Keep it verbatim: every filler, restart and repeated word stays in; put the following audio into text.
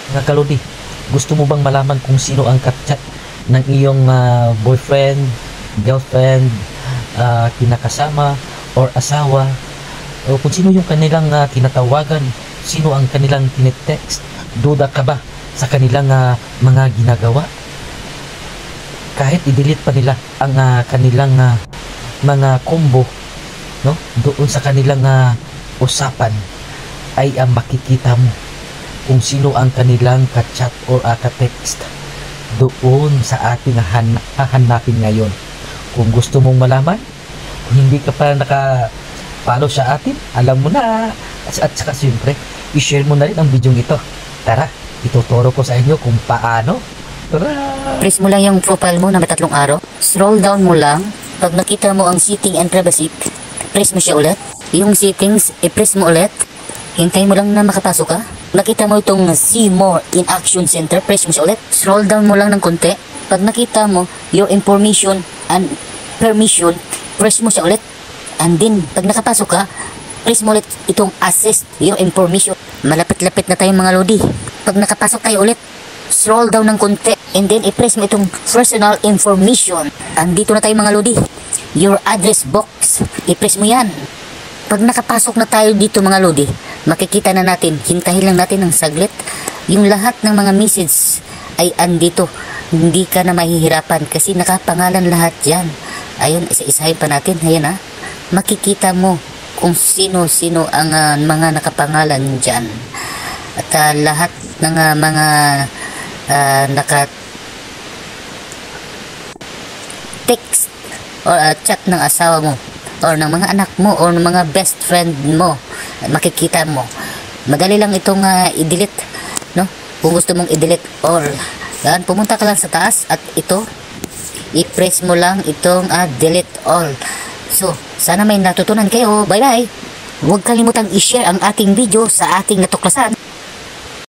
Mga kalodi, gusto mo bang malaman kung sino ang katchat ng iyong ah, boyfriend, girlfriend, ah, kinakasama, or asawa? O kung sino yung kanilang ah, tinatawagan, sino ang kanilang tinetext? Duda ka ba sa kanilang ah, mga ginagawa? Kahit i-delete pa nila ang ah, kanilang ah, mga combo, no? Doon sa kanilang ah, usapan ay ang makikita mo kung sino ang kanilang ka-chat or uh, ka-text doon sa ating han hahanapin ngayon. Kung gusto mong malaman, kung hindi ka pa naka-follow sa atin, alam mo na. At, at saka siyempre, i-share mo na rin ang video ito. Tara, ituturo ko sa inyo kung paano. Tara! Press mo lang yung profile mo na may tatlong arrow. Scroll down mo lang. Pag nakita mo ang setting and privacy, press mo siya ulit. Yung settings, i-press mo ulit. Hintayin mo lang na makapasok ka. Nakita mo itong see more in action center, press mo siya ulit. Scroll down mo lang ng konti. Pag nakita mo your information and permission, press mo siya ulit. And then, pag nakapasok ka, press mo ulit itong access your information. Malapit-lapit na tayo mga lodi. Pag nakapasok tayo ulit, scroll down ng konti. And then, i-press mo itong personal information. Andito na tayo mga lodi. Your address box. I-press mo yan. Pag nakapasok na tayo dito mga lodi, makikita na natin, hintahin lang natin ng saglit. Yung lahat ng mga message ay andito. Hindi ka na mahihirapan kasi nakapangalan lahat yan. Ayun, isa-isahin pa natin. Ayan ha. Makikita mo kung sino-sino ang uh, mga nakapangalan dyan. At uh, lahat ng uh, mga uh, naka text or uh, chat ng asawa mo or ng mga anak mo or ng mga best friend mo, makikita mo. Madali lang itong uh, i-delete, no? Kung gusto mong i-delete or yan, pumunta ka lang sa taas at ito i-press mo lang itong uh, delete all. So, sana may natutunan kayo. Bye bye. Huwag kalimutang i-share ang ating video sa ating natuklasan.